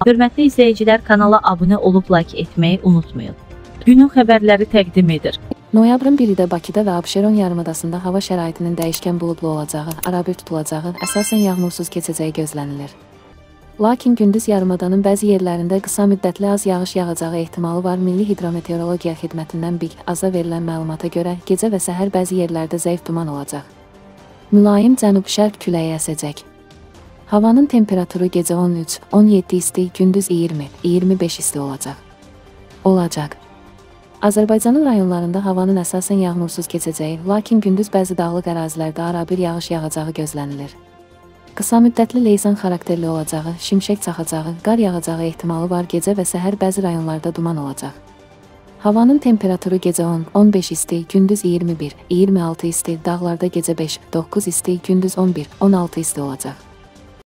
Hörmətli izləyicilər, kanala abunə olub like etməyi unutmayın. Günün xəbərləri təqdim edir. Noyabrın 1-də Bakıda və Abşeron yarımadasında hava şəraitinin dəyişkən buludlu olacağı, arabir tutulacağı, əsasən yağmursuz keçəcəyi gözlənilir. Lakin gündüz yarımadanın bəzi yerlərində qısa müddətli az yağış yağacağı ehtimalı var. Milli Hidrometeorologiya Xidmətindən BİQ-AZA verilən məlumata görə gecə və səhər bəzi yerlərdə zəif duman olacaq. Mülayim cənub-şərq küləyi əsəcək. Havanın temperaturu gecə 13-17 isti, gündüz 20-25 isti olacaq. Azərbaycanın rayonlarında havanın əsasən yağmursuz keçəcəyi, lakin gündüz bəzi dağlıq ərazilərdə arabir yağış yağacağı gözlənilir. Qısa müddətli leysan xarakterli olacağı, şimşək çaxacağı, qar yağacağı ehtimalı var. Gecə və səhər bəzi rayonlarda duman olacaq. Havanın temperaturu gecə 10-15 isti, gündüz 21-26 isti, dağlarda gecə 5-9 isti, gündüz 11-16 isti olacaq.